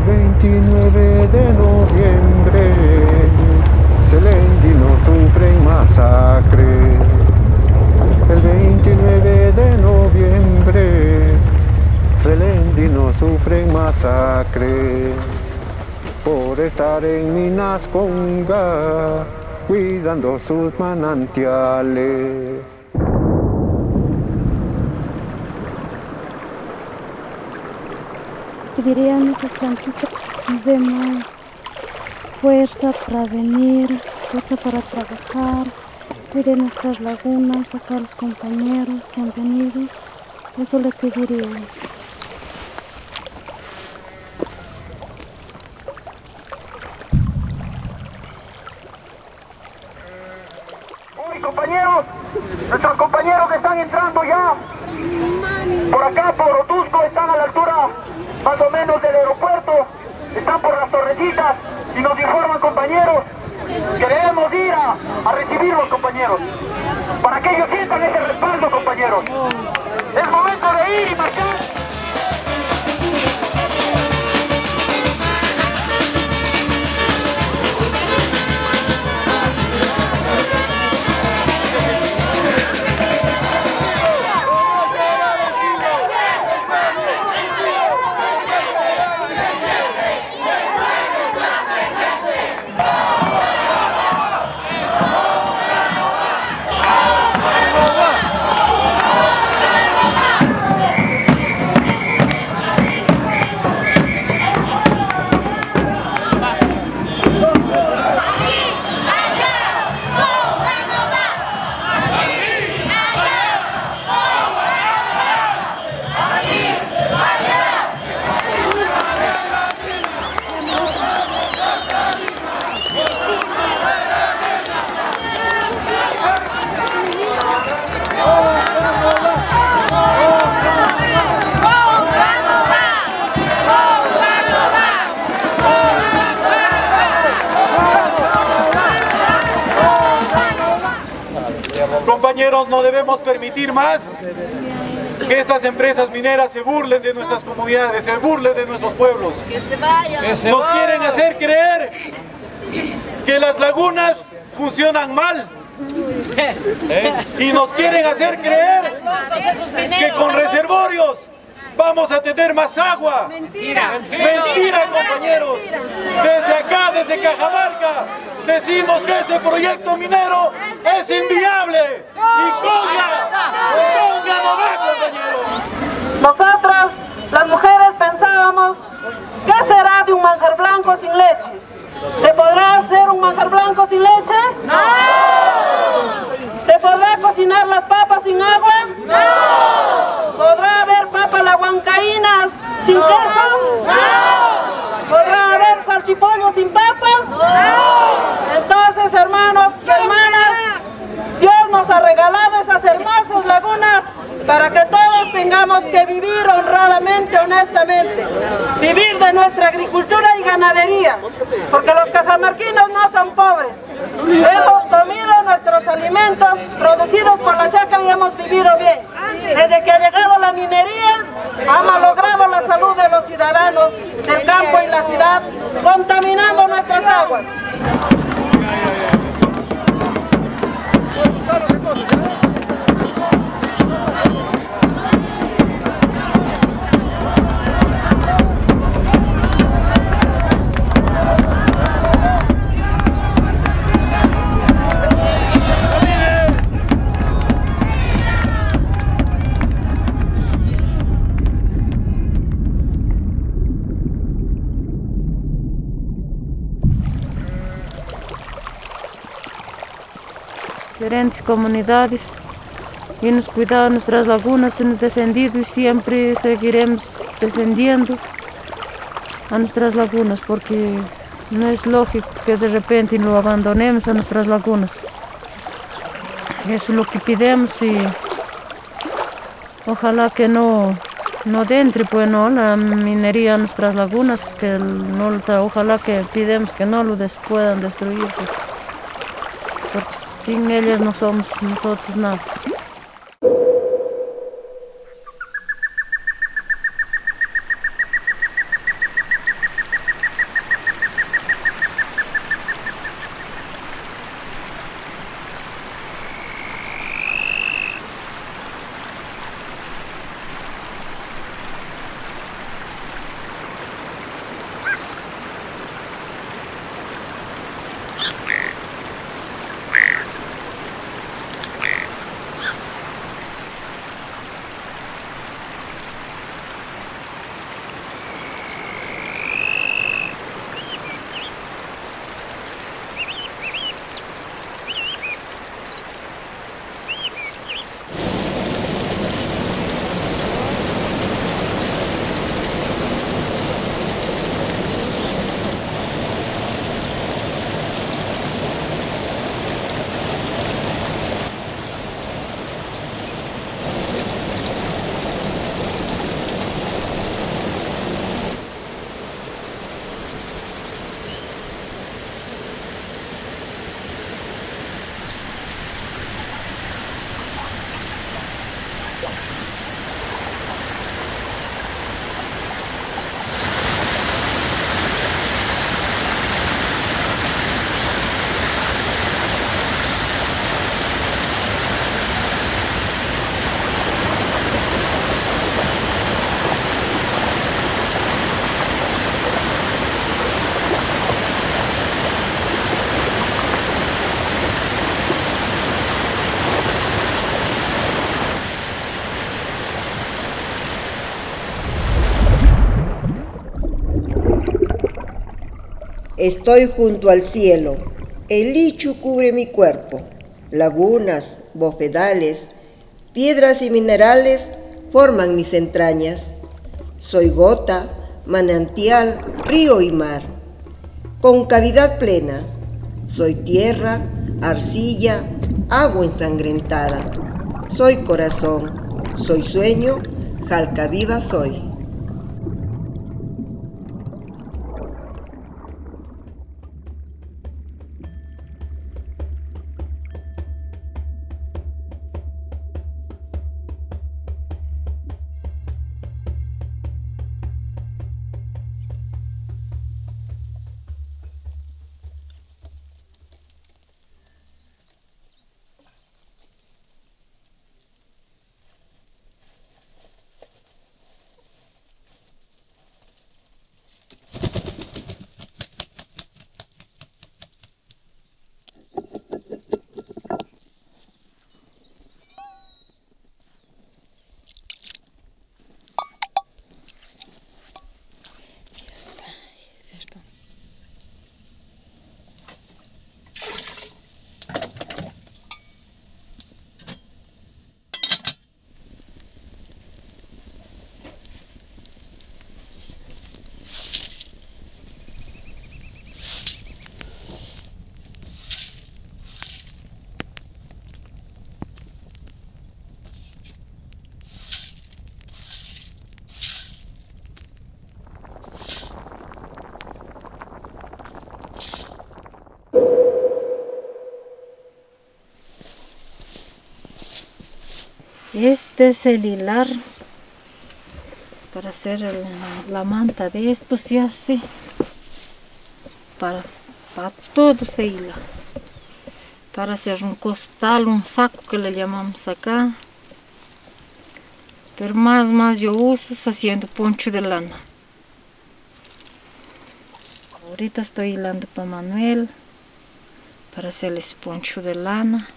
29 de noviembre, Celendino sufren masacre. El 29 de noviembre, Celendino sufren masacre. Por estar en Minas Conga, cuidando sus manantiales. Pediría a nuestras plantitas que nos dé más fuerza para venir, fuerza para trabajar, cuidar nuestras lagunas, sacar a los compañeros que han venido. Eso le pediría. Uy, compañeros, nuestros compañeros están entrando ya. Por acá, por Otusco, están a la altura más o menos del aeropuerto. Están por las torrecitas y nos informan, compañeros, que debemos ir a recibirlos, compañeros, para que ellos sientan ese respaldo, compañeros. Es momento de ir y marchar. Compañeros, no debemos permitir más que estas empresas mineras se burlen de nuestras comunidades, se burlen de nuestros pueblos. Que se vayan. Nos quieren hacer creer que las lagunas funcionan mal. Y nos quieren hacer creer que con reservorios vamos a tener más agua. Mentira. Mentira, compañeros. Desde acá, desde Cajamarca, decimos que este proyecto minero es inviable. Y Conga no va, compañeros. Nosotras, las mujeres, pensábamos, ¿qué será de un manjar blanco sin leche? ¿Se podrá hacer un manjar blanco sin leche? ¡No! ¿Se podrá cocinar las papas sin agua? ¡No! ¿Podrá haber papas la huancaínas sin queso? ¡No! ¿Podrá haber salchipollo sin papas? ¡No! Entonces, hermanos y hermanas, Dios nos ha regalado esas hermosas lagunas para que todos tengamos que vivir honradamente, honestamente, vivir de nuestra agricultura y ganadería, porque los cajamarquinos no son pobres. Hemos comido nuestros alimentos producidos por la chacra y hemos vivido bien. Desde que ha llegado la minería, ha malogrado la salud de los ciudadanos del campo y la ciudad, contaminando nuestras aguas. Diferentes comunidades y nos cuidado nuestras lagunas, hemos defendido y siempre seguiremos defendiendo a nuestras lagunas porque no es lógico que de repente lo abandonemos a nuestras lagunas. Eso es lo que pedimos y ojalá que no entre pues no la minería a nuestras lagunas, que no, ojalá que pidamos que no lo puedan destruir porque sin ellas no somos nosotros nada. Estoy junto al cielo, el lichu cubre mi cuerpo, lagunas, bofedales, piedras y minerales forman mis entrañas. Soy gota, manantial, río y mar, con cavidad plena. Soy tierra, arcilla, agua ensangrentada. Soy corazón, soy sueño, jalca viva soy. Este es el hilar para hacer la manta. De esto se hace para todo se hila. Para hacer un costal, un saco que le llamamos acá. Pero más yo uso haciendo poncho de lana. Ahorita estoy hilando para Manuel para hacerles poncho de lana.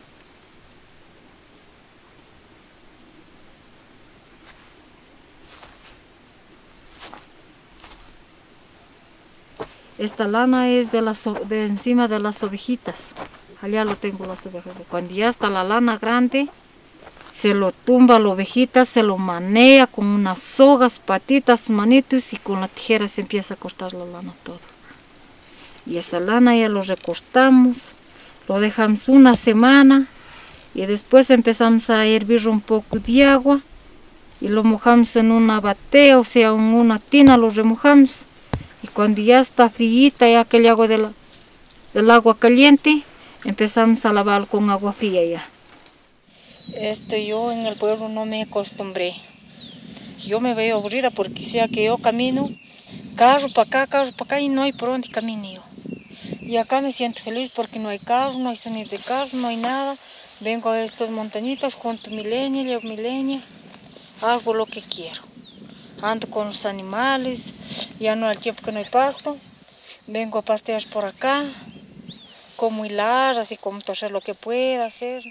Esta lana es de encima de las ovejitas. Allá lo tengo las ovejas. Cuando ya está la lana grande, se lo tumba a la ovejita, se lo manea con unas sogas, patitas, manitos y con la tijera se empieza a cortar la lana todo. Y esa lana ya lo recortamos, lo dejamos una semana y después empezamos a hervir un poco de agua y lo mojamos en una batea, o sea, en una tina lo remojamos. Y cuando ya está frita, ya que le hago del agua caliente, empezamos a lavar con agua fría ya. Yo en el pueblo no me acostumbré. Yo me veo aburrida porque sea que yo camino, carro para acá y no hay por dónde camino yo. Y acá me siento feliz porque no hay carro, no hay sonido de carro, no hay nada. Vengo a estas montañitas, junto mi leña, llevo mi leña, hago lo que quiero. Ando con los animales, ya no hay tiempo que no hay pasto. Vengo a pastear por acá, como hilar, así como hacer lo que pueda hacer.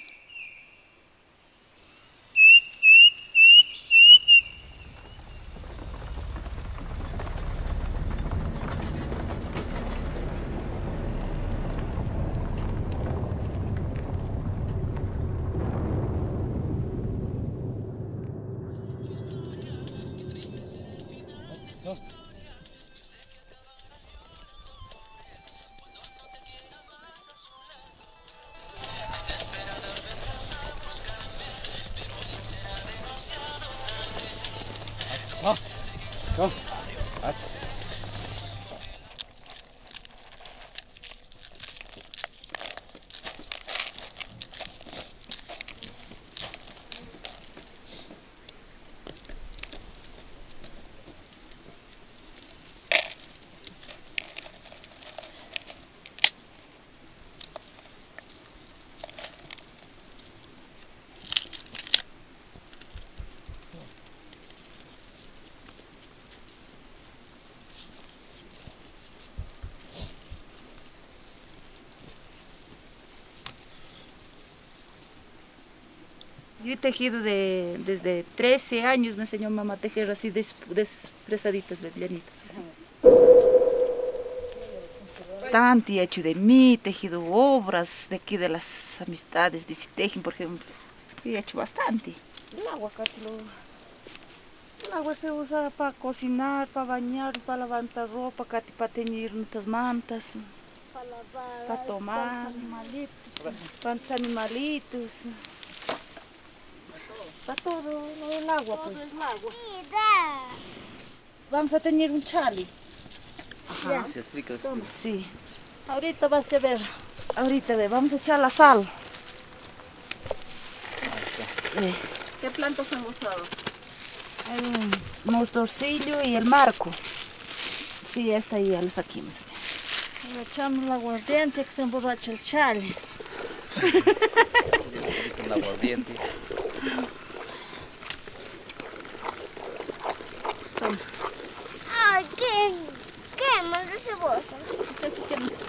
Yo he tejido desde 13 años, me enseñó mamá a tejer así despresaditas, de llanitos. bastante, he hecho de mí, tejido obras de aquí de las amistades de Citejen, por ejemplo. Y he hecho bastante. El agua, el agua se usa para cocinar, para bañar, para levantar ropa, para teñir nuestras mantas, para tomar, para los animalitos, para todo el agua. Pues. Vamos a tener un chale. Ajá, ¿se explica eso? Sí. Ahorita vas a ver. Ahorita vamos a echar la sal. ¿Qué plantas han usado? El mostorcillo y el marco. Sí, esta ahí ya la saquimos. Le echamos el aguardiente que se emborracha el chale. Dicen el aguardiente. Ay, ¿qué? ¿Más de cebolla? Casi que no.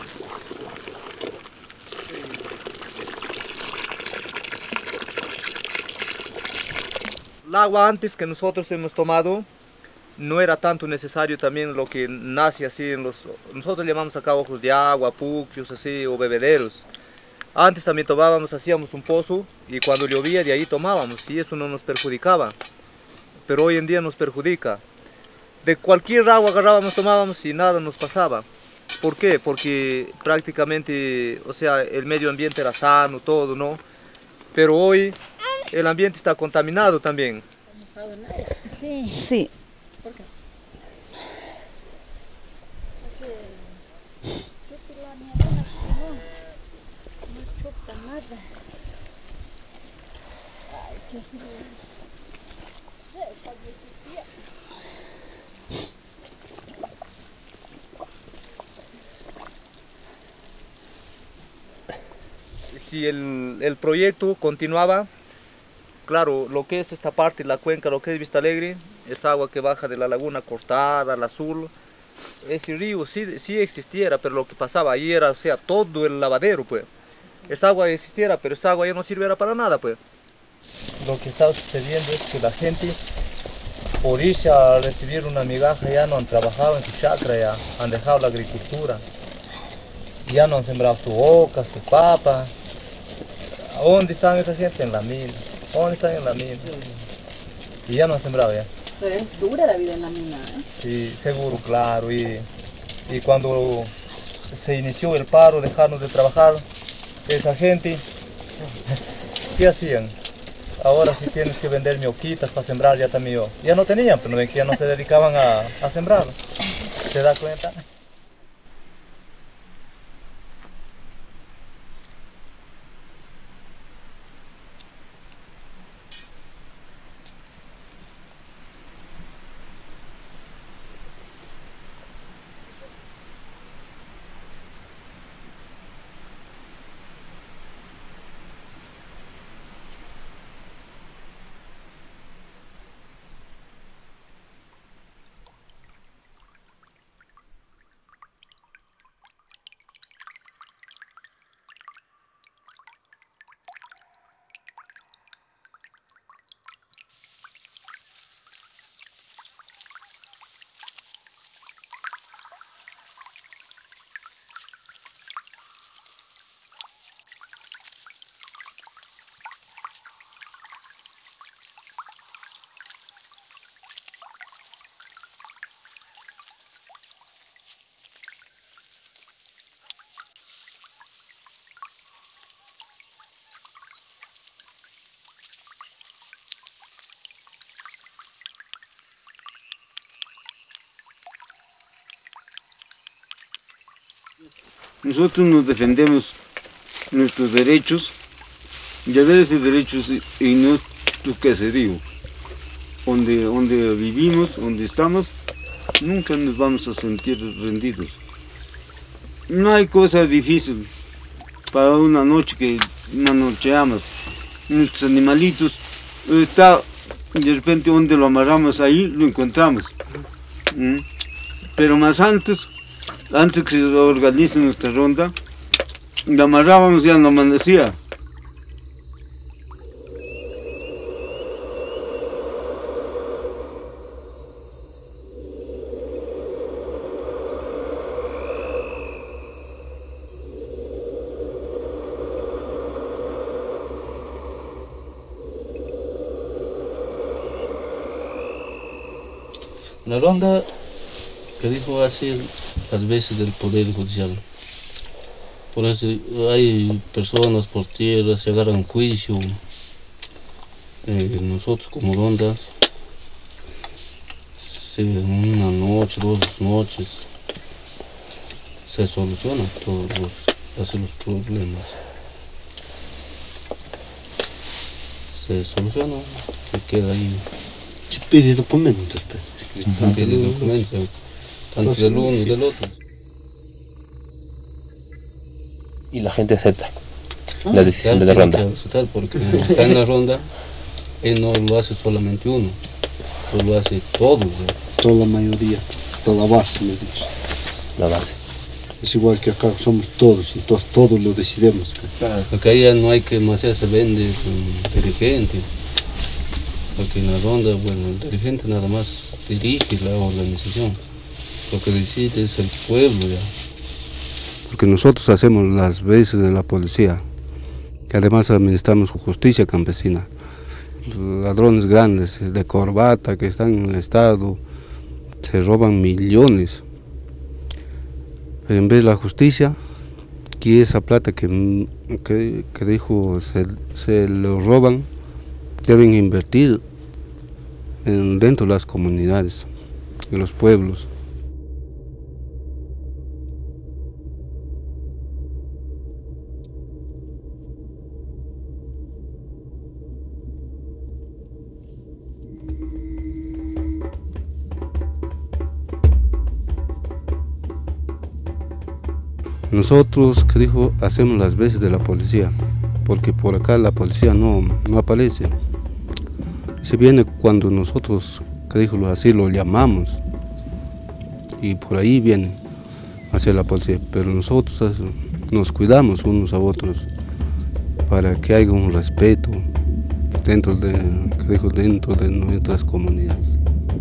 El agua antes que nosotros hemos tomado no era tanto necesario también lo que nace así en los... Nosotros llamamos acá ojos de agua, puquios así o bebederos. Antes también tomábamos, hacíamos un pozo y cuando llovía de ahí tomábamos y eso no nos perjudicaba. Pero hoy en día nos perjudica. De cualquier agua agarrábamos, tomábamos y nada nos pasaba. ¿Por qué? Porque prácticamente, o sea, el medio ambiente era sano, todo, ¿no? Pero hoy el ambiente está contaminado también. Sí. Sí. ¿Por qué? No chupa nada. Si el proyecto continuaba, claro, lo que es esta parte, la cuenca, lo que es Vista Alegre, es agua que baja de la laguna Cortada, la Azul. Ese río sí existiera, pero lo que pasaba ahí era, o sea, todo el lavadero, pues. Esa agua existiera, pero esa agua ya no sirviera para nada, pues. Lo que está sucediendo es que la gente, por irse a recibir una migaja, ya no han trabajado en su chacra, ya han dejado la agricultura. Ya no han sembrado su oca, su papa. ¿Dónde están esa gente? En la mina. ¿Dónde están en la mina? Y ya no han sembrado ya. Pero es dura la vida en la mina, ¿eh? Sí, seguro, claro. Y cuando se inició el paro, dejarnos de trabajar, esa gente, ¿qué hacían? Ahora si tienes que vender mioquitas para sembrar, ya también yo. Ya no tenían, pero ven que ya no se dedicaban a sembrar. ¿Se da cuenta? Nosotros nos defendemos nuestros derechos, ya de esos derechos en nuestro caserío, donde vivimos, donde estamos, nunca nos vamos a sentir rendidos. No hay cosa difícil para una noche que manocheamos. Nuestros animalitos, está de repente donde lo amarramos ahí, lo encontramos. Pero más antes que se organice nuestra ronda, la amarrábamos ya no amanecía. La ronda que dijo hace las veces del Poder Judicial. Por eso hay personas por tierra, se agarran juicio. Nosotros como rondas, en una noche, 2 noches, se solucionan todos los problemas. Se soluciona y queda ahí. Se pide documentos. Se pide documentos, tanto del uno y del otro. Y la gente acepta la decisión de la ronda. Porque acá en la ronda, él no lo hace solamente uno, lo hace todos. Toda la mayoría, toda la base, me dice. La base. Es igual que acá somos todos, entonces todos lo decidimos. Claro. Acá ya no hay que demasiado se vende con dirigente, porque en la ronda, bueno, el dirigente nada más dirige la organización, lo que decide es el pueblo ya. Porque nosotros hacemos las veces de la policía, y además administramos justicia campesina. Ladrones grandes de corbata que están en el estado, se roban millones. Pero en vez de la justicia, que esa plata que dijo se lo roban, deben invertir dentro de las comunidades, en los pueblos. Nosotros, que dijo, hacemos las veces de la policía, porque por acá la policía no aparece. Se viene cuando nosotros, que dijo, así lo llamamos, y por ahí viene hacia la policía, pero nosotros nos cuidamos unos a otros para que haya un respeto dentro de nuestras comunidades.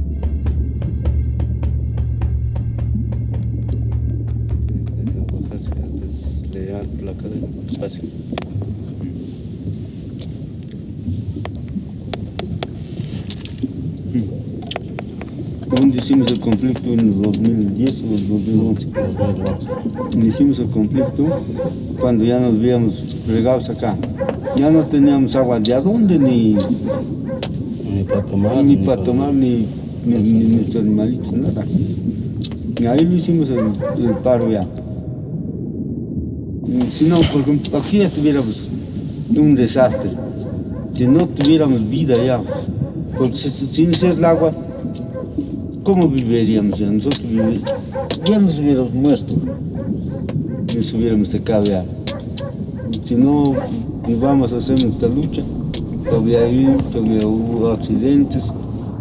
¿Dónde hicimos el conflicto? ¿En el 2010 o el 2011? Hicimos el conflicto cuando ya nos habíamos regados acá. Ya no teníamos agua de adonde, ni para tomar, ni nuestros animalitos, nada. Y ahí lo hicimos el paro ya. Si no, por ejemplo, aquí ya tuviéramos un desastre, si no tuviéramos vida ya, porque sin ser el agua, ¿cómo viviríamos ya? Nosotros ya nos hubiéramos muerto, nos hubiéramos secado ya. Si no íbamos a hacer nuestra lucha, todavía hubo accidentes,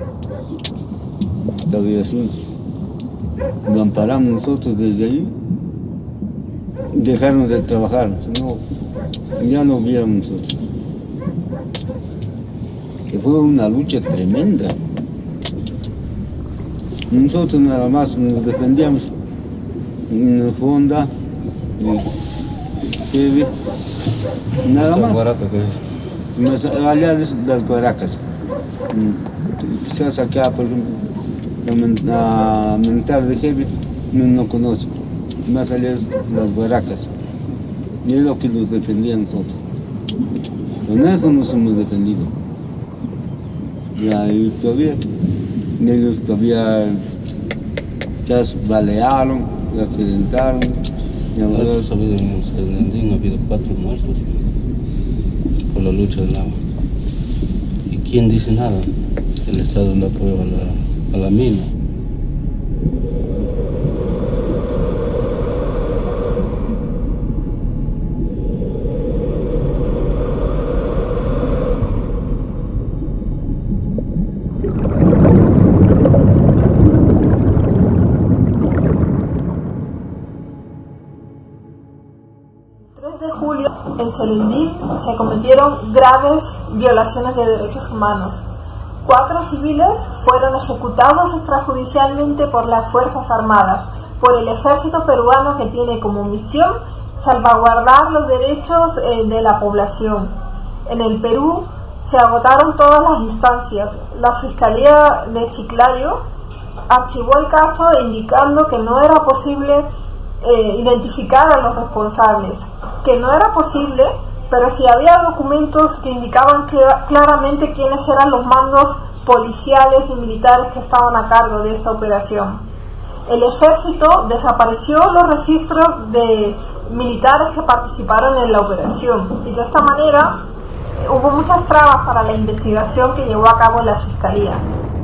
todavía así, lo amparamos nosotros desde ahí. Dejaron de trabajar, si no, ya no hubiéramos nosotros. Que fue una lucha tremenda. Nosotros nada más nos defendíamos en Fonda, Sebe, nada más. Allá de las Guaracas. Quizás acá, por ejemplo, la militar de Sebe no conoce. Más allá de las Guaracas. Y es lo que nos defendía a nosotros. Con eso nos hemos defendido. Y ahí todavía, ellos todavía ya balearon, accidentaron. Ha habido 4 muertos por la lucha del agua. ¿Y quién dice nada? El Estado le aprueba a la mina. En Selendín se cometieron graves violaciones de derechos humanos. 4 civiles fueron ejecutados extrajudicialmente por las Fuerzas Armadas, por el ejército peruano que tiene como misión salvaguardar los derechos de la población. En el Perú se agotaron todas las instancias. La Fiscalía de Chiclayo archivó el caso indicando que no era posible identificar a los responsables, que no era posible, pero sí había documentos que indicaban claramente quiénes eran los mandos policiales y militares que estaban a cargo de esta operación. El ejército desapareció los registros de militares que participaron en la operación y de esta manera hubo muchas trabas para la investigación que llevó a cabo la Fiscalía.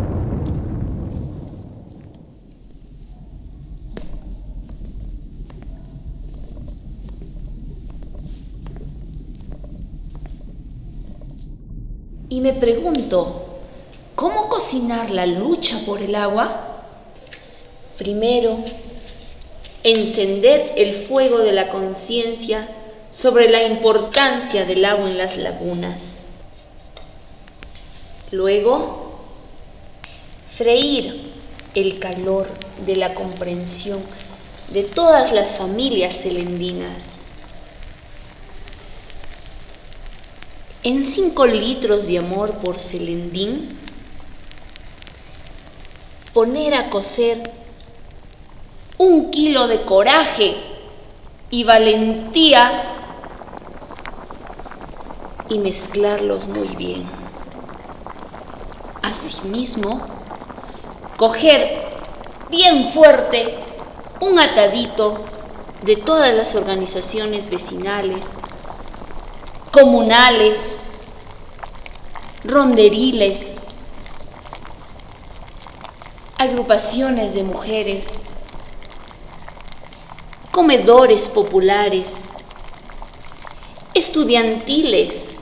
Y me pregunto, ¿cómo cocinar la lucha por el agua? Primero, encender el fuego de la conciencia sobre la importancia del agua en las lagunas. Luego, freír el calor de la comprensión de todas las familias celendinas. En 5 litros de amor por Celendín, poner a cocer 1 kilo de coraje y valentía y mezclarlos muy bien. Asimismo, coger bien fuerte un atadito de todas las organizaciones vecinales, comunales, ronderiles, agrupaciones de mujeres, comedores populares, estudiantiles,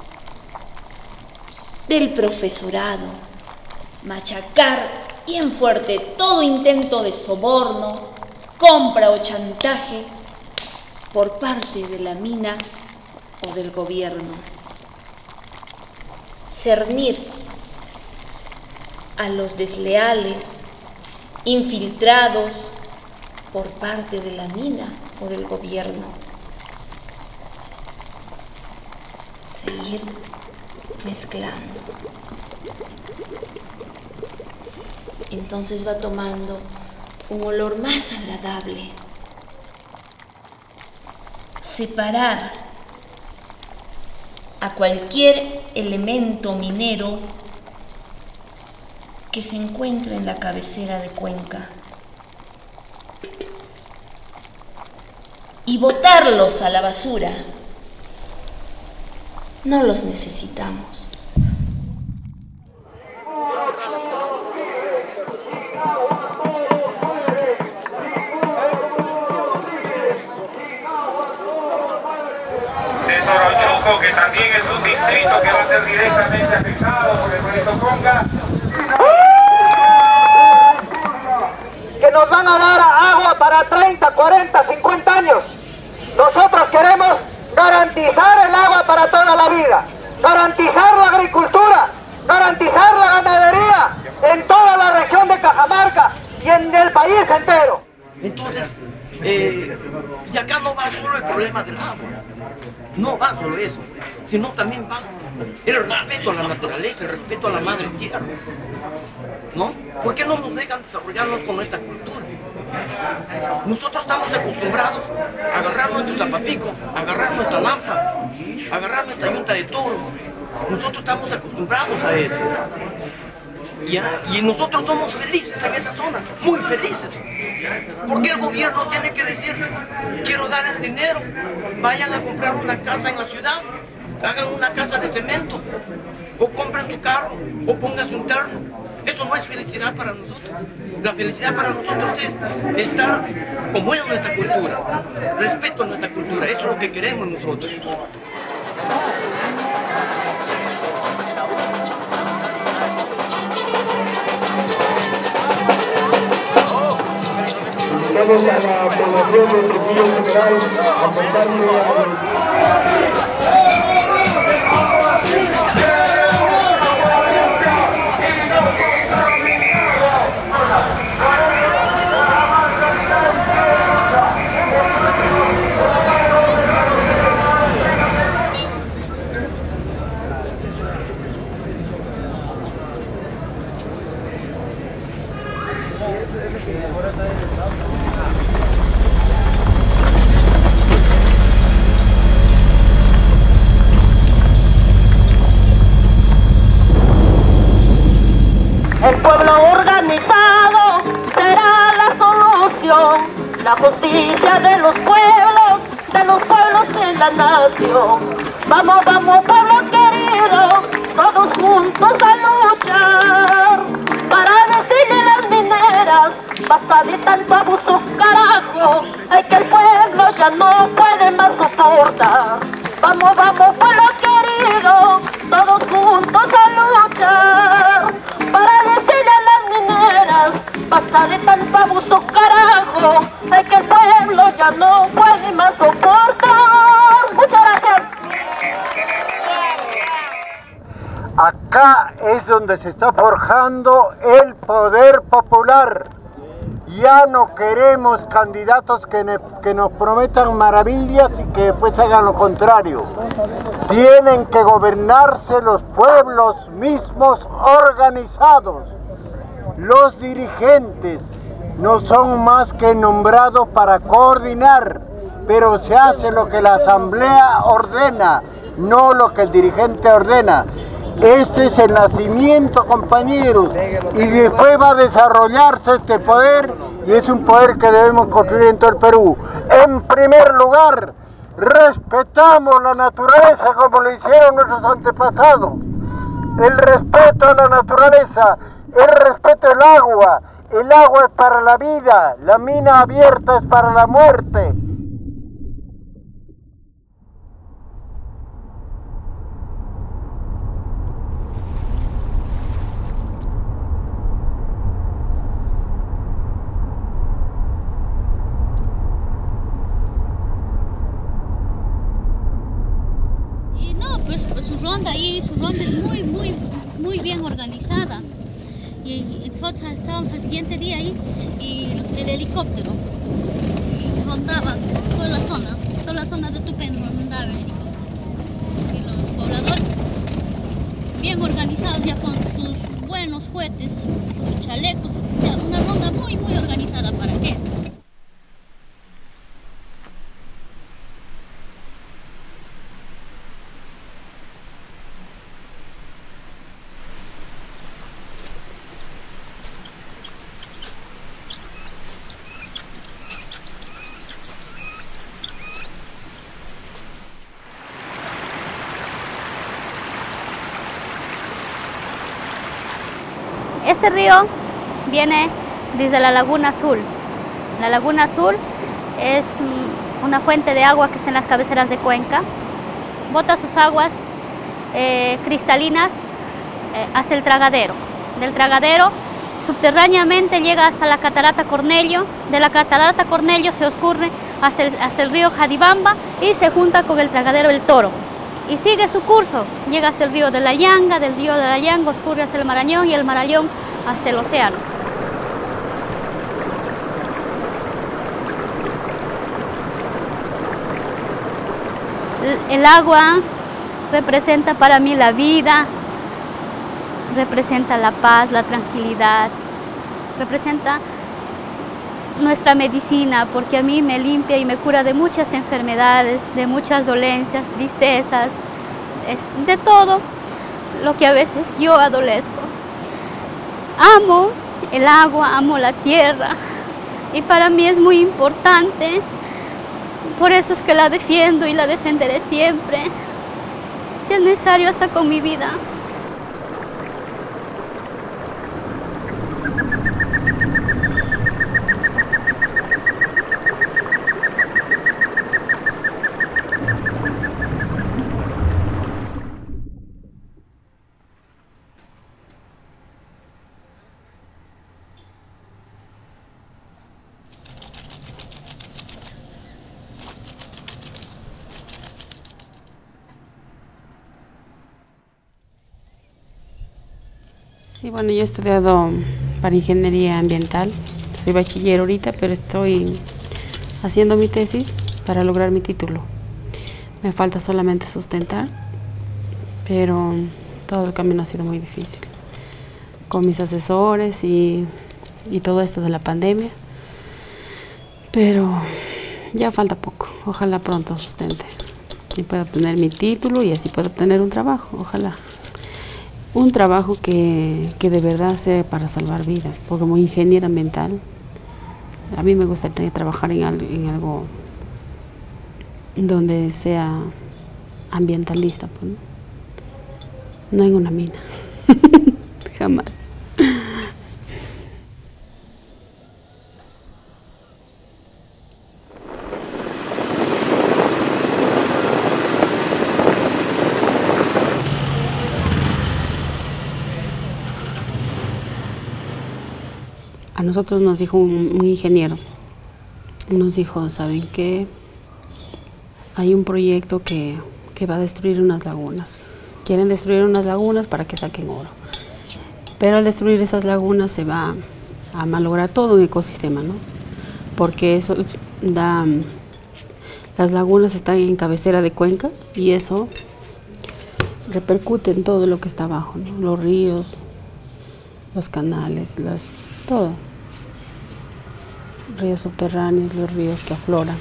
del profesorado, machacar bien fuerte todo intento de soborno, compra o chantaje por parte de la mina o del gobierno. Cernir a los desleales, infiltrados por parte de la mina o del gobierno. Seguir mezclando. Entonces va tomando un olor más agradable. Separar a cualquier elemento minero que se encuentre en la cabecera de Cuenca y botarlos a la basura. No los necesitamos. Que también es un distrito que va a ser directamente afectado por el proyecto Conga. Que nos van a dar agua para 30, 40, 50 años. Nosotros queremos garantizar el agua para toda la vida, garantizar la agricultura, garantizar la ganadería en toda la región de Cajamarca y en el país entero. Entonces, y acá no va solo el problema del agua. No va solo eso, sino también va el respeto a la naturaleza, el respeto a la madre tierra, ¿no? ¿Por qué no nos dejan desarrollarnos con nuestra cultura? Nosotros estamos acostumbrados a agarrar nuestro zapapico, a agarrar nuestra lámpara, a agarrar nuestra yunta de toros. Nosotros estamos acostumbrados a eso. Y nosotros somos felices en esa zona, muy felices. Porque el gobierno tiene que decir, quiero darles dinero, vayan a comprar una casa en la ciudad, hagan una casa de cemento, o compren su carro, o pónganse un terno. Eso no es felicidad para nosotros. La felicidad para nosotros es estar como es nuestra cultura, respeto a nuestra cultura, eso es lo que queremos nosotros. Invitamos a la población del Trujillo General a sentarse El pueblo organizado será la solución, la justicia de los pueblos en la nación. Vamos, vamos, pueblo querido, todos juntos a luchar, para decirle a las mineras, basta de tanto abuso, carajo, hay que el pueblo ya no puede más soportar. Vamos, vamos, pueblo querido, todos juntos a luchar, para decirle a las mineras, basta de tanto abuso, carajo, hay que el pueblo ya no puede más soportar. Muchas gracias. Acá es donde se está forjando el poder popular. Ya no queremos candidatos que nos prometan maravillas y que después hagan lo contrario. Tienen que gobernarse los pueblos mismos organizados. Los dirigentes no son más que nombrados para coordinar, pero se hace lo que la asamblea ordena, no lo que el dirigente ordena. Este es el nacimiento, compañeros, y después va a desarrollarse este poder, y es un poder que debemos construir en todo el Perú. En primer lugar, respetamos la naturaleza como lo hicieron nuestros antepasados. El respeto a la naturaleza, el respeto al agua. El agua es para la vida, la mina abierta es para la muerte. Su ronda es muy bien organizada. Y nosotros estábamos al siguiente día ahí y el helicóptero rondaba toda la zona de Tupén rondaba el helicóptero. Y los pobladores bien organizados ya con sus buenos cohetes, sus chalecos, o sea, una ronda muy organizada. ¿Para qué? Este río viene desde la Laguna Azul. La Laguna Azul es una fuente de agua que está en las cabeceras de Cuenca. Bota sus aguas cristalinas hasta el tragadero. Del tragadero subterráneamente llega hasta la Catarata Cornelio. De la Catarata Cornelio se oscurre hasta el río Jadibamba y se junta con el tragadero El Toro. Y sigue su curso, llega hasta el río de la Llanga, del río de la Llanga oscurre hasta el Marañón y el Marañón hasta el océano. El agua representa para mí la vida, representa la paz, la tranquilidad, representa nuestra medicina, porque a mí me limpia y me cura de muchas enfermedades, de muchas dolencias, tristezas, de todo lo que a veces yo adolezco. Amo el agua, amo la tierra y para mí es muy importante, por eso es que la defiendo y la defenderé siempre, si es necesario hasta con mi vida. Sí, bueno, yo he estudiado para ingeniería ambiental, soy bachiller ahorita, pero estoy haciendo mi tesis para lograr mi título. Me falta solamente sustentar, pero todo el camino ha sido muy difícil. Con mis asesores y y todo esto de la pandemia, pero ya falta poco, ojalá pronto sustente y pueda obtener mi título y así pueda obtener un trabajo, ojalá. Un trabajo que de verdad sea para salvar vidas, porque como ingeniera ambiental, a mí me gustaría trabajar en algo donde sea ambientalista, pues, no en una mina, jamás. A nosotros nos dijo un ingeniero, nos dijo, ¿saben qué? Hay un proyecto que va a destruir unas lagunas. Quieren destruir unas lagunas para que saquen oro. Pero al destruir esas lagunas se va a malograr todo un ecosistema, ¿no? Porque eso da... Las lagunas están en cabecera de cuenca y eso repercute en todo lo que está abajo, ¿no? Los ríos, los canales, todo. Ríos subterráneos, los ríos que afloran.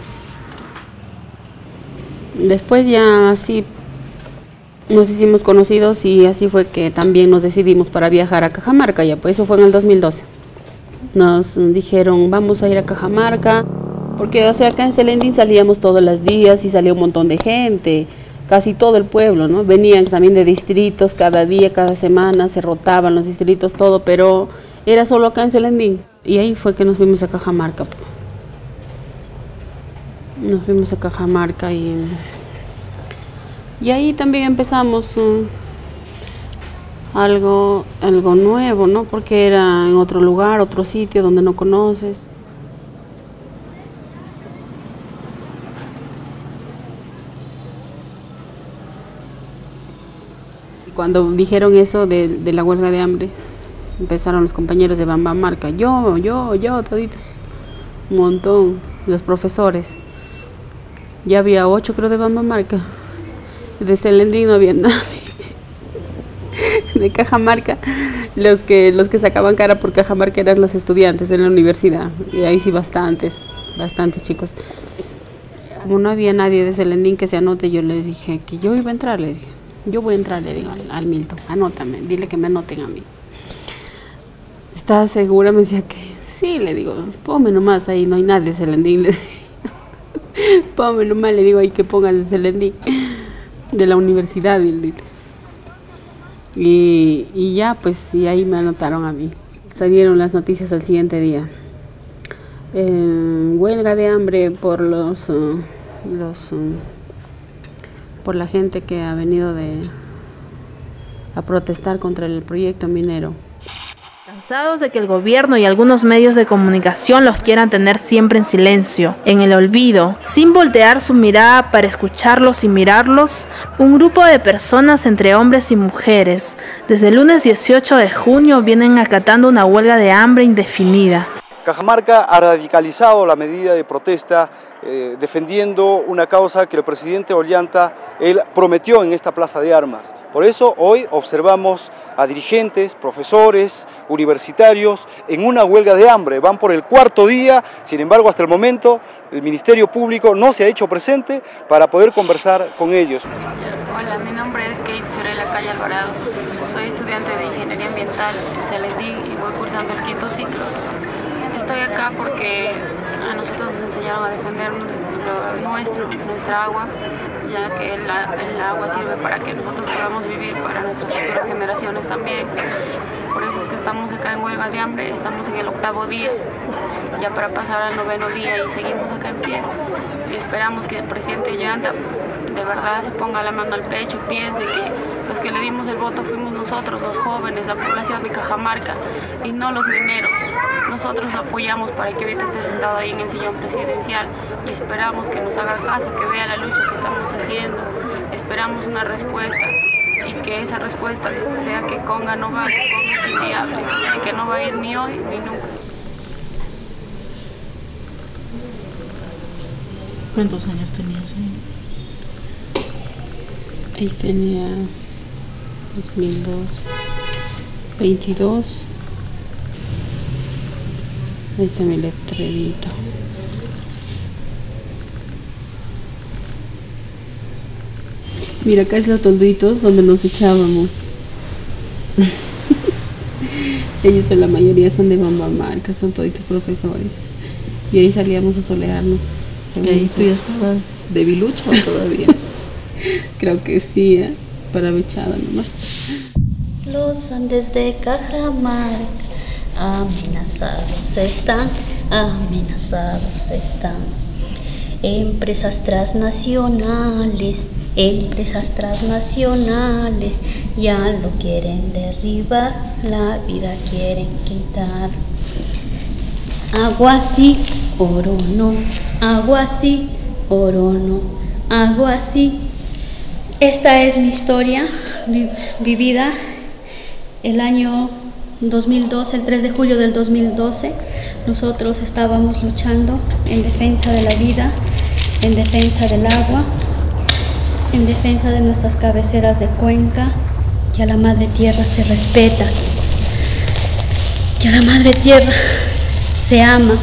Después ya así nos hicimos conocidos y así fue que también nos decidimos para viajar a Cajamarca, ya pues eso fue en el 2012. Nos dijeron, vamos a ir a Cajamarca, porque o sea, acá en Selendín salíamos todos los días y salía un montón de gente, casi todo el pueblo, ¿no? Venían también de distritos cada día, cada semana, se rotaban los distritos, todo, pero era solo acá en Selendín. Y ahí fue que nos fuimos a Cajamarca. Nos fuimos a Cajamarca y ahí también empezamos algo nuevo, ¿no? Porque era en otro lugar, otro sitio donde no conoces. Y cuando dijeron eso de la huelga de hambre, empezaron los compañeros de Bambamarca, yo, toditos, un montón, los profesores. Ya había 8 creo de Bambamarca, de Selendín no había nadie, de Cajamarca, los que sacaban cara por Cajamarca eran los estudiantes de la universidad, y ahí sí bastantes chicos. Como no había nadie de Selendín que se anote, yo les dije que yo iba a entrar, les dije, yo voy a entrar, le digo al Milton, anótame, dile que me anoten a mí. ¿Estás segura? Me decía que sí, le digo, ponme nomás ahí, no hay nadie de Selendín, le decía. Ponme nomás, le digo ahí que pongan de Selendín, de la universidad, y ya pues, y ahí me anotaron a mí. Salieron las noticias al siguiente día. Huelga de hambre por por la gente que ha venido a protestar contra el proyecto minero. Cansados de que el gobierno y algunos medios de comunicación los quieran tener siempre en silencio, en el olvido, sin voltear su mirada para escucharlos y mirarlos, un grupo de personas entre hombres y mujeres, desde el lunes 18 de junio vienen acatando una huelga de hambre indefinida. Cajamarca ha radicalizado la medida de protesta defendiendo una causa que el presidente Ollanta él prometió en esta plaza de armas. Por eso hoy observamos a dirigentes, profesores, universitarios en una huelga de hambre. Van por el 4º día, sin embargo hasta el momento el Ministerio Público no se ha hecho presente para poder conversar con ellos. Hola, mi nombre es Kate Fiorella Calle Alvarado. Soy estudiante de Ingeniería Ambiental en Selendín y voy cursando el 5º ciclo. Estoy acá porque a nosotros nos enseñaron a defender nuestra agua, ya que el agua sirve para que nosotros podamos vivir, para nuestras futuras generaciones también. Por eso es que estamos acá en huelga de hambre, estamos en el 8º día, ya para pasar al 9º día y seguimos acá en pie. Y esperamos que el presidente Ollanta de verdad se ponga la mano al pecho y piense que los que le dimos el voto fuimos nosotros, los jóvenes, la población de Cajamarca y no los mineros. Nosotros lo apoyamos para que ahorita esté sentado ahí en el sillón presidencial y esperamos que nos haga caso, que vea la lucha que estamos haciendo. Esperamos una respuesta y que esa respuesta sea que Conga no va, que Conga es inviable y que no va a ir ni hoy ni nunca. ¿Cuántos años tenías ahí? Ahí tenía 2002, 22. Ahí está mi letrerito. Mira, acá es los tolditos donde nos echábamos. Ellos en la mayoría son de Bamba Marca, son toditos profesores. Y ahí salíamos a solearnos. ¿Y ahí tú ya estabas debilucha o todavía? Creo que sí, para bechada nomás. Los Andes de Cajamarca amenazados están, amenazados están. Empresas transnacionales ya lo quieren derribar, la vida quieren quitar. Agua sí, oro no, agua sí, oro no, agua sí. Esta es mi historia vivida el año 2012, el 3 de julio del 2012. Nosotros estábamos luchando en defensa de la vida, en defensa del agua, en defensa de nuestras cabeceras de cuenca, que a la madre tierra se respeta, que a la madre tierra se ama.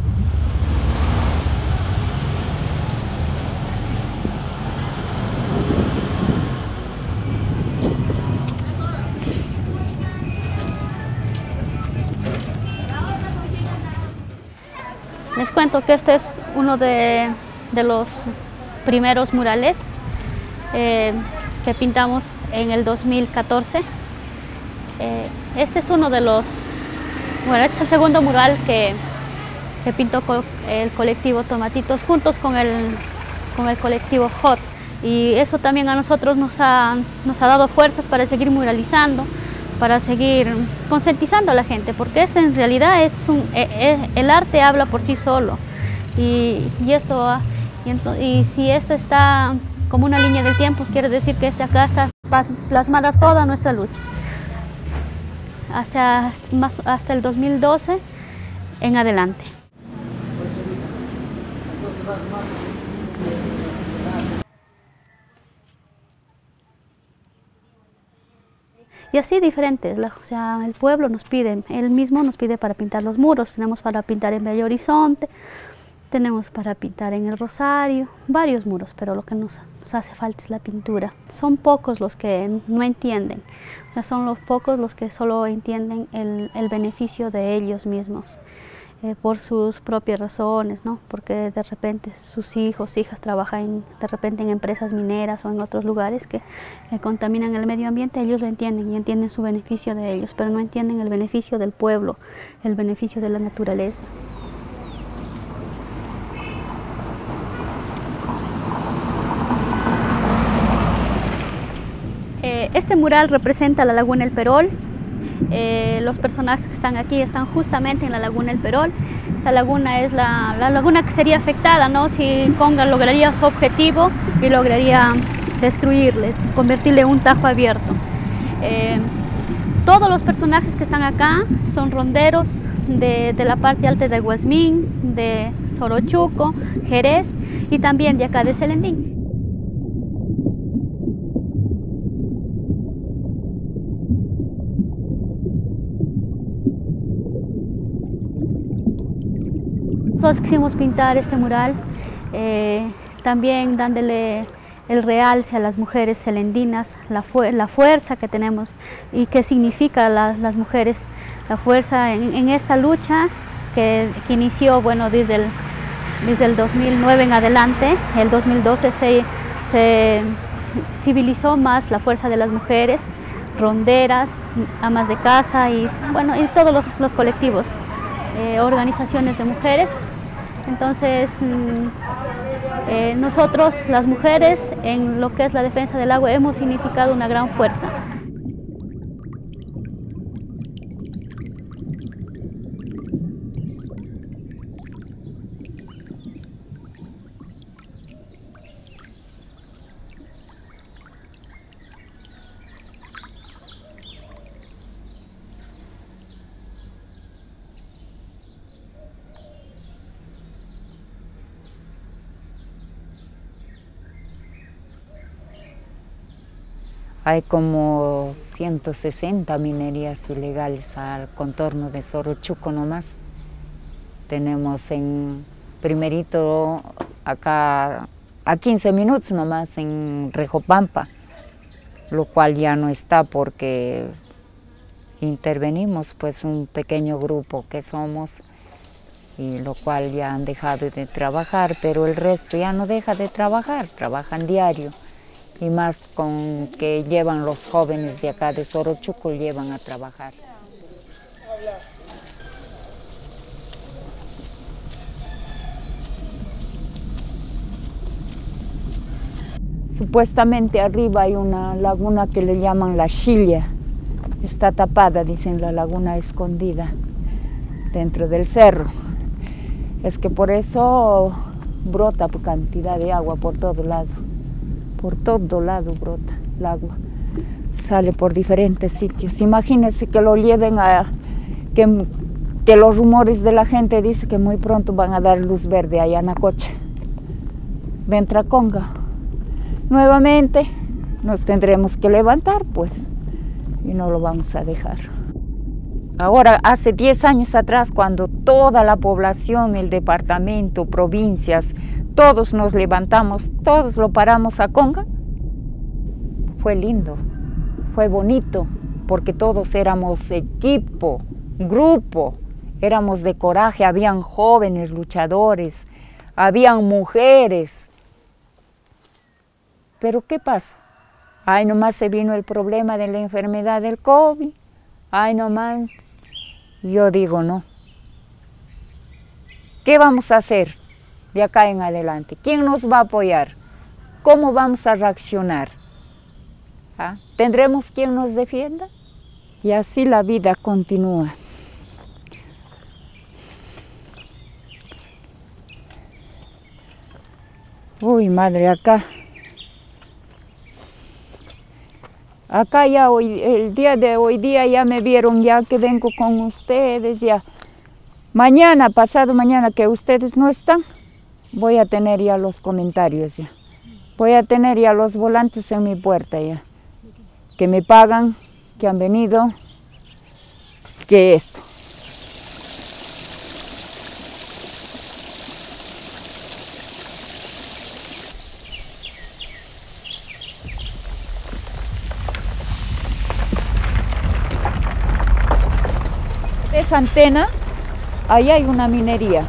Les cuento que este es uno de los primeros murales que pintamos en el 2014. Este es uno de los, bueno, este es el segundo mural que pintó el colectivo Tomatitos juntos con el colectivo Hot, y eso también a nosotros nos ha dado fuerzas para seguir muralizando, para seguir concientizando a la gente, porque este en realidad es el arte habla por sí solo, y si esto está como una línea del tiempo, quiere decir que acá está plasmada toda nuestra lucha hasta el 2012 en adelante. Y así diferentes, o sea, el pueblo nos pide, él mismo nos pide para pintar los muros. Tenemos para pintar en Bello Horizonte, tenemos para pintar en el Rosario, varios muros, pero lo que nos hace falta es la pintura. Son pocos los que no entienden, o sea, son los pocos los que solo entienden el beneficio de ellos mismos, por sus propias razones, ¿no? Porque de repente sus hijos, hijas trabajan de repente en empresas mineras o en otros lugares que contaminan el medio ambiente. Ellos lo entienden y entienden su beneficio de ellos, pero no entienden el beneficio del pueblo, el beneficio de la naturaleza. Este mural representa la laguna El Perol. Los personajes que están aquí están justamente en la laguna El Perol. Esta laguna es la laguna que sería afectada, ¿no? Si Conga lograría su objetivo y lograría destruirle, convertirle en un tajo abierto. Todos los personajes que están acá son ronderos de la parte alta de Guasmín, de Sorochuco, Jerez y también de acá de Selendín. Nosotros quisimos pintar este mural también dándole el realce a las mujeres selendinas, la fuerza que tenemos y qué significa las mujeres, la fuerza en esta lucha que inició, bueno, desde el 2009 en adelante. El 2012 se civilizó más la fuerza de las mujeres, ronderas, amas de casa y, bueno, y todos los colectivos, organizaciones de mujeres. Entonces, nosotros, las mujeres, en lo que es la defensa del agua, hemos significado una gran fuerza. Hay como 160 minerías ilegales al contorno de Sorochuco nomás. Tenemos en primerito acá a 15 minutos nomás en Rejopampa, lo cual ya no está porque intervenimos pues un pequeño grupo que somos, y lo cual ya han dejado de trabajar, pero el resto ya no deja de trabajar, trabajan diario, y más con que llevan los jóvenes de acá de Sorochuco, llevan a trabajar. Supuestamente arriba hay una laguna que le llaman la Chilla, está tapada, dicen, la laguna escondida dentro del cerro. Es que por eso brota cantidad de agua por todo lado brota el agua, sale por diferentes sitios. Imagínense que lo lleven a, que los rumores de la gente dicen que muy pronto van a dar luz verde allá en Acocha, de Entraconga. Nuevamente nos tendremos que levantar pues, y no lo vamos a dejar. Ahora, hace 10 años atrás, cuando toda la población, el departamento, provincias, todos nos levantamos, todos lo paramos a Conga, fue lindo, fue bonito, porque todos éramos equipo, grupo, éramos de coraje, habían jóvenes luchadores, habían mujeres. Pero ¿qué pasa? Ay, nomás se vino el problema de la enfermedad del COVID, ay, nomás. Yo digo, no. ¿Qué vamos a hacer de acá en adelante? ¿Quién nos va a apoyar? ¿Cómo vamos a reaccionar? ¿Ah? ¿Tendremos quien nos defienda? Y así la vida continúa. Uy, madre, acá ya hoy, el día de hoy día ya me vieron ya que vengo con ustedes, ya. Mañana, pasado mañana que ustedes no están, voy a tener ya los comentarios ya. Voy a tener ya los volantes en mi puerta ya. Que me pagan, que han venido, que esto. Esa antena, ahí hay una minería.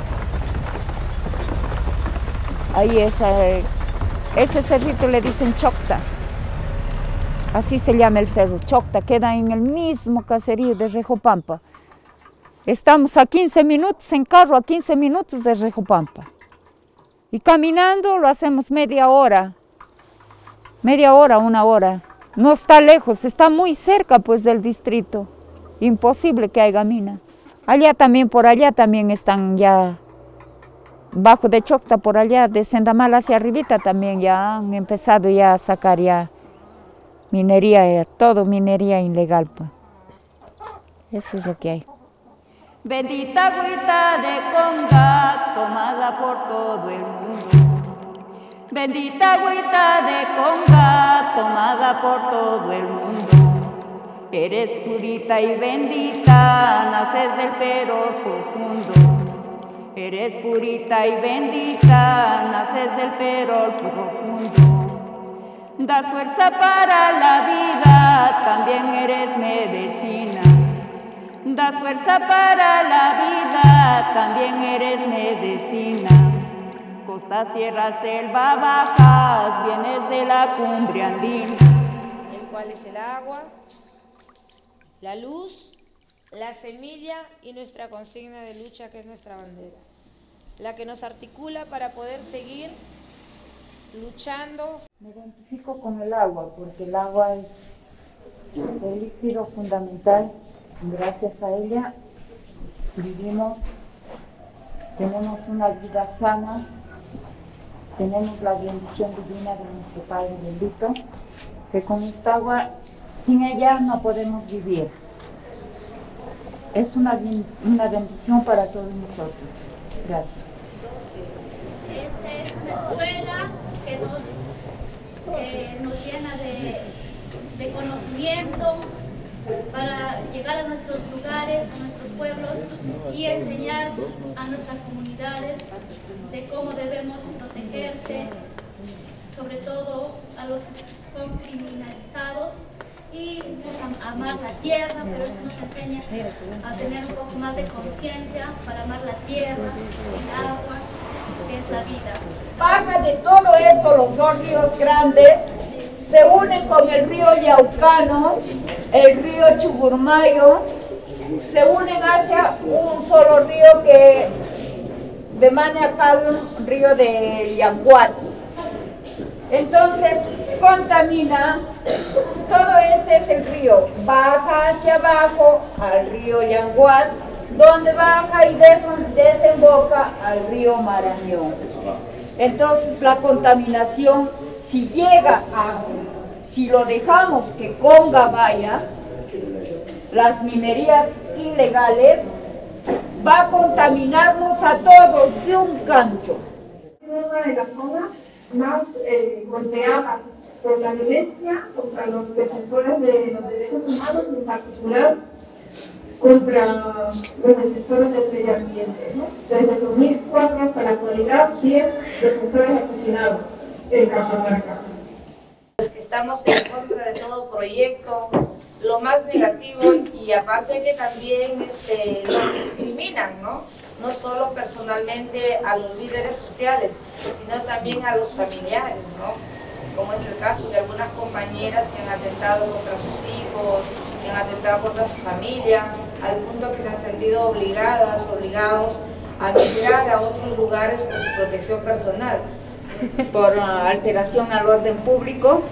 Ahí ese cerrito le dicen Chocta. Así se llama el cerro, Chocta, queda en el mismo caserío de Rejopampa. Estamos a 15 minutos en carro, a 15 minutos de Rejopampa. Y caminando lo hacemos media hora, una hora. No está lejos, está muy cerca pues del distrito. Imposible que haya mina. Allá también, por allá también están ya, bajo de Chocta, por allá, de Sendamal hacia arribita también ya han empezado ya a sacar ya minería, todo minería ilegal. Pues. Eso es lo que hay. Bendita agüita de Conga, tomada por todo el mundo. Bendita agüita de Conga, tomada por todo el mundo. Eres purita y bendita, naces del Perol profundo. Eres purita y bendita, naces del Perol profundo. Das fuerza para la vida, también eres medicina. Das fuerza para la vida, también eres medicina. Costa, sierra, selva, bajas, vienes de la cumbre andina. El cual es el agua, la luz, la semilla y nuestra consigna de lucha, que es nuestra bandera, la que nos articula para poder seguir luchando. Me identifico con el agua porque el agua es el líquido fundamental. Gracias a ella vivimos, tenemos una vida sana, tenemos la bendición divina de nuestro Padre bendito, que con esta agua, sin ella no podemos vivir. Es una bendición para todos nosotros. Gracias. Esta es una escuela que nos llena de conocimiento, para llegar a nuestros lugares, a nuestros pueblos y enseñar a nuestras comunidades de cómo debemos protegerse, sobre todo a los que son criminalizados, y pues, amar la tierra, pero esto nos enseña a tener un poco más de conciencia para amar la tierra, el agua, que es la vida. Baja de todo esto los dos ríos grandes, se unen con el río Yaucano, el río Chugurmayo, se unen hacia un solo río que demanda acá un río de Yanguat. Entonces contamina, todo este es el río, baja hacia abajo al río Yanguat, donde baja y desemboca al río Marañón. Entonces la contaminación, si lo dejamos que Conga vaya, las minerías ilegales, va a contaminarnos a todos de un canto. Una de las zonas más golpeadas por la violencia contra los defensores de los derechos humanos, en particular contra los defensores del medio ambiente, ¿no? Desde el 2004 hasta la actualidad, 10 defensores asesinados en Cajamarca. Estamos en contra de todo proyecto, lo más negativo, y aparte que también nos discriminan, ¿no? No solo personalmente a los líderes sociales, sino también a los familiares, ¿no? Como es el caso de algunas compañeras que han atentado contra sus hijos, que han atentado contra su familia, al punto que se han sentido obligados a migrar a otros lugares por su protección personal. Por alteración al orden público,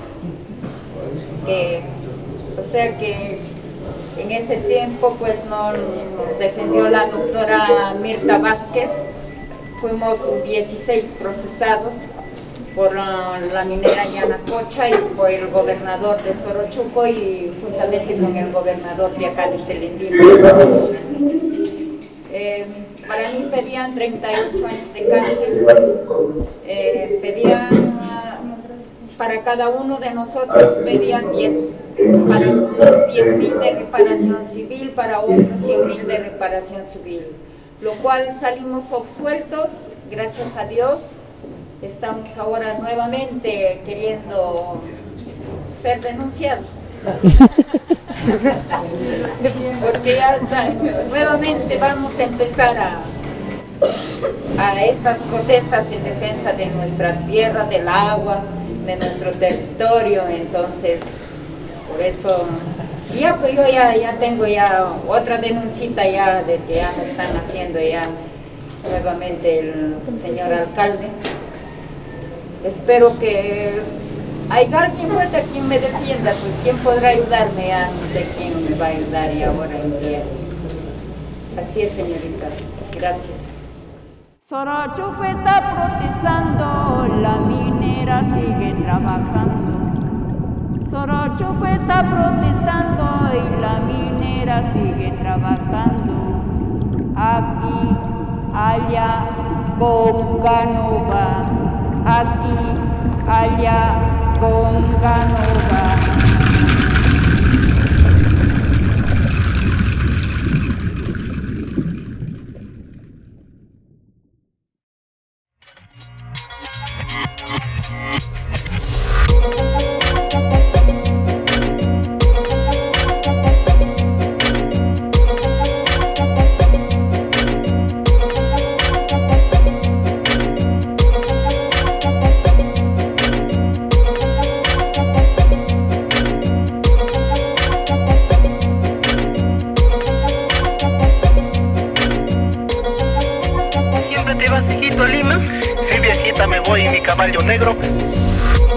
o sea que en ese tiempo pues nos defendió la doctora Mirta Vázquez. Fuimos 16 procesados por la minera Yanacocha y por el gobernador de Sorochuco y juntamente con el gobernador de acá de Selendino. Para mí pedían 38 años de cárcel, pedían para cada uno de nosotros pedían 10, para unos 10.000 de reparación civil, para otros 100.000 de reparación civil, lo cual salimos absueltos, gracias a Dios. Estamos ahora nuevamente queriendo ser denunciados. Porque ya nuevamente vamos a empezar a estas protestas en defensa de nuestra tierra, del agua, de nuestro territorio. Entonces, por eso, ya pues yo ya tengo ya otra denuncita ya de que ya me están haciendo ya nuevamente el señor alcalde. Espero que haya alguien fuerte quien me defienda, pues quién podrá ayudarme, ya no sé quién me va a ayudar y ahora en día. Así es, señorita. Gracias. Sorochuco está protestando, la minera sigue trabajando. Sorochuco está protestando y la minera sigue trabajando. Aquí, allá, Conga no va. Aquí, allá, Conga no va. Siempre te vas, hijito, a Lima. Sí, viejita, me voy en mi caballo negro.